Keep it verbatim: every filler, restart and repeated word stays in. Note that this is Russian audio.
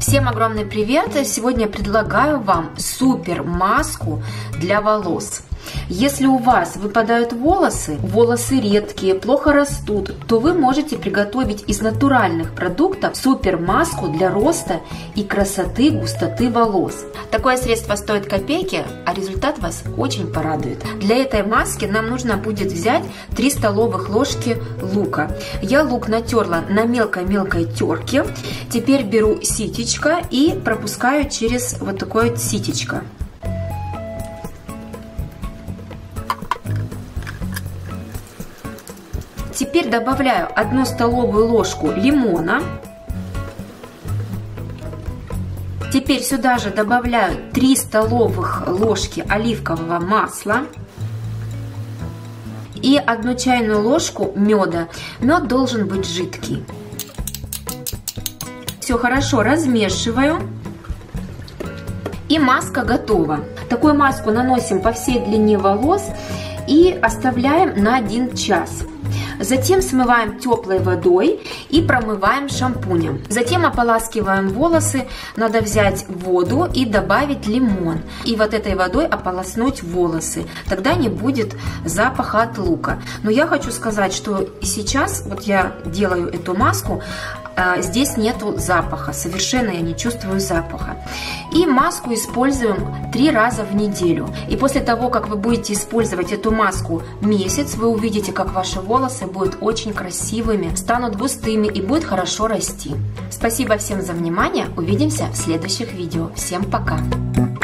Всем огромный привет! Сегодня я предлагаю вам супер маску для волос. Если у вас выпадают волосы, волосы редкие, плохо растут, то вы можете приготовить из натуральных продуктов супер маску для роста и красоты, густоты волос. Такое средство стоит копейки, а результат вас очень порадует. Для этой маски нам нужно будет взять три столовых ложки лука. Я лук натерла на мелкой-мелкой терке. Теперь беру ситечко и пропускаю через вот такое ситечко. Теперь добавляю одну столовую ложку лимона. Теперь сюда же добавляю три столовых ложки оливкового масла и одну чайную ложку меда. Мед должен быть жидкий. Все хорошо размешиваю. И маска готова. Такую маску наносим по всей длине волос и оставляем на один час. Затем смываем теплой водой и промываем шампунем. Затем ополаскиваем волосы. Надо взять воду и добавить лимон. И вот этой водой ополоснуть волосы. Тогда не будет запаха от лука. Но я хочу сказать, что сейчас, вот я делаю эту маску, здесь нету запаха. Совершенно я не чувствую запаха. И маску используем три раза в неделю. И после того, как вы будете использовать эту маску месяц, вы увидите, как ваши волосы будут очень красивыми, станут густыми и будет хорошо расти. Спасибо всем за внимание. Увидимся в следующих видео. Всем пока!